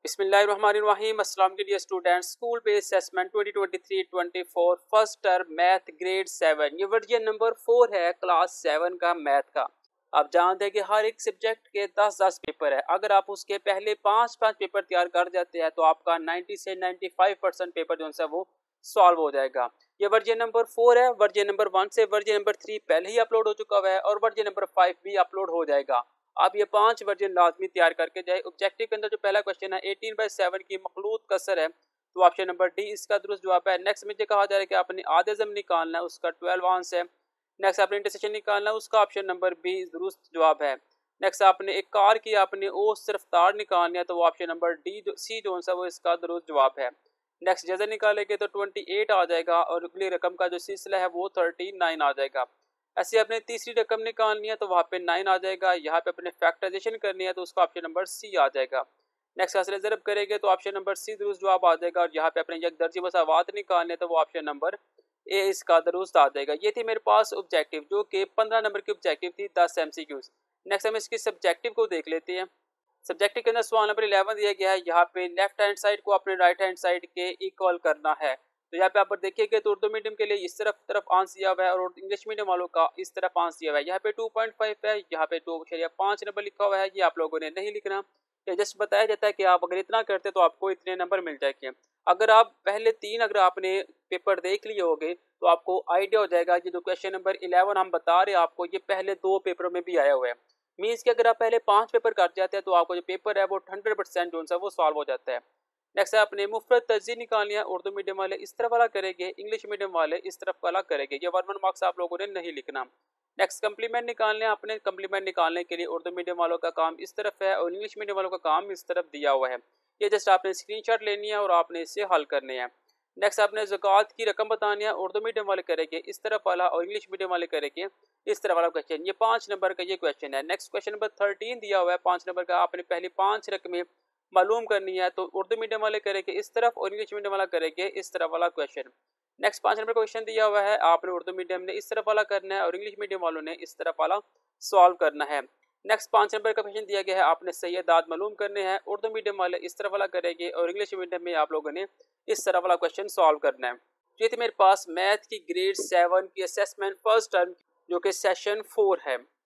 बिस्मिल्लाहिर्रहमानिर्रहीम। अस्सलाम के लिए students, school based assessment 2023-24 first term math grade 7 ये वर्जन नंबर 4 है क्लास 7 का मैथ का। आप जानते हैं कि हर एक सब्जेक्ट के 10-10 पेपर है। अगर आप उसके पहले 5-5 पेपर तैयार कर जाते हैं तो आपका 90 से 95% पेपर जो है वो सॉल्व हो जाएगा। ये वर्जन नंबर 4 है। वर्जन नंबर 1 से वर्जन नंबर 3 पहले ही अपलोड हो चुका हुआ है और वर्जन नंबर 5 भी अपलोड हो जाएगा। आप ये 5 वर्जन लाजमी तैयार करके जाए। ऑब्जेक्टिव के अंदर जो पहला क्वेश्चन है 18/7 की मखलूत कसर है, तो ऑप्शन नंबर डी इसका दुरुस्त जवाब है। नेक्स्ट मुझे कहा जा रहा है कि आपने आधे जम निकालना है, उसका 12 आंसर है। नेक्स्ट आपने इंटरसेक्शन निकालना है, उसका ऑप्शन नंबर बी दुरुस्त जवाब है। नेक्स्ट आपने एक कार की आपने ओ सिर्फ तार निकालनी है, तो वो ऑप्शन नंबर डी सी जो है वो इसका दुरुस्त जवाब है। नेक्स्ट जैसे निकालेंगे तो 28 आ जाएगा और अगली रकम का जो सिलसिला है वो 39 आ जाएगा। ऐसे आपने तीसरी रकम निकालनी है तो वहाँ पे 9 आ जाएगा। यहाँ पे अपने फैक्टराइजेशन करनी है तो उसका ऑप्शन नंबर सी आ जाएगा। नेक्स्ट असर ज़रब करेंगे तो ऑप्शन नंबर सी दुरुस्त जवाब आ जाएगा और यहाँ पे अपने एक दर्जी मसावात निकालने तो वो ऑप्शन नंबर ए इसका दुरुस्त आ जाएगा। ये थी मेरे पास ऑब्जेक्टिव जो कि 15 नंबर की ऑब्जेक्टिव थी 10 MCQs। नेक्स्ट हम इसकी सब्जेक्टिव को देख लेते हैं। सब्जेक्टिव के अंदर सवाल नंबर 11 दिया गया है। यहाँ पे लेफ्ट हैंड साइड को अपने राइट हैंड साइड के इक्वल करना है। तो यहाँ पे आप देखिएगा तो उर्दू मीडियम के लिए इस तरफ आंसर दिया हुआ है और इंग्लिश मीडियम वालों का इस तरफ आंसर दिया हुआ है। यहाँ पे 2.5 है, यहाँ पे 2.5 नंबर लिखा हुआ है। ये आप लोगों ने नहीं लिखना, ये जस्ट बताया जाता है कि आप अगर इतना करते तो आपको इतने नंबर मिल जाएंगे। अगर आप पहले 3 अगर आपने पेपर देख लिए होंगे तो आपको आइडिया हो जाएगा कि जो क्वेश्चन नंबर 11 हम बता रहे हैं आपको, ये पहले 2 पेपरों में भी आया हुआ है। मीन्स कि अगर आप पहले 5 पेपर कर जाते हैं तो आपको जो पेपर है वो 100% जो है वो सॉल्व हो जाता है। नेक्स्ट आपने मुफ्रद तर्जीह निकालनी है। उर्दू मीडियम वाले इस तरफ वाला करेंगे, इंग्लिश मीडियम वाले इस तरफ वाला करेंगे। ये 1 मार्क्स आप लोगों ने नहीं लिखना। नेक्स्ट कंप्लीमेंट निकालने हैं। अपने कंप्लीमेंट निकालने के लिए उर्दू मीडियम वालों का काम इस तरफ है और इंग्लिश मीडियम वालों का काम इस तरफ दिया हुआ है। ये जस्ट आपने स्क्रीनशॉट लेनी है और आपने इसे हल करने हैं। नेक्स्ट आपने ज़कात की रकम बतानी है। उर्दू मीडियम वाले करेंगे इस तरफ वाला और इंग्लिश मीडियम वाले करेंगे इस तरह वाला क्वेश्चन। ये 5 नंबर का ये क्वेश्चन है। नेक्स्ट क्वेश्चन नंबर 13 दिया हुआ है 5 नंबर का। आपने पहली 5 रकमें मालूम करनी है, तो उर्दू मीडियम वाले करेंगे इस तरफ और इंग्लिश मीडियम वाला करेंगे इस तरफ वाला क्वेश्चन। नेक्स्ट 5 नंबर क्वेश्चन दिया हुआ है। आपने उर्दू मीडियम ने इस तरफ वाला करना है और इंग्लिश मीडियम वालों ने इस तरफ वाला सॉल्व करना है। नेक्स्ट 5 नंबर का क्वेश्चन दिया गया है। आपने सही अदाद मालूम करने हैं। उर्दू मीडियम वाले इस तरफ वाला करेंगे और इंग्लिश मीडियम में आप लोगों ने इस तरफ वाला क्वेश्चन सॉल्व करना है। ये थी मेरे पास मैथ की ग्रेड 7 की असेसमेंट फर्स्ट टर्म जो कि सेशन 4 है।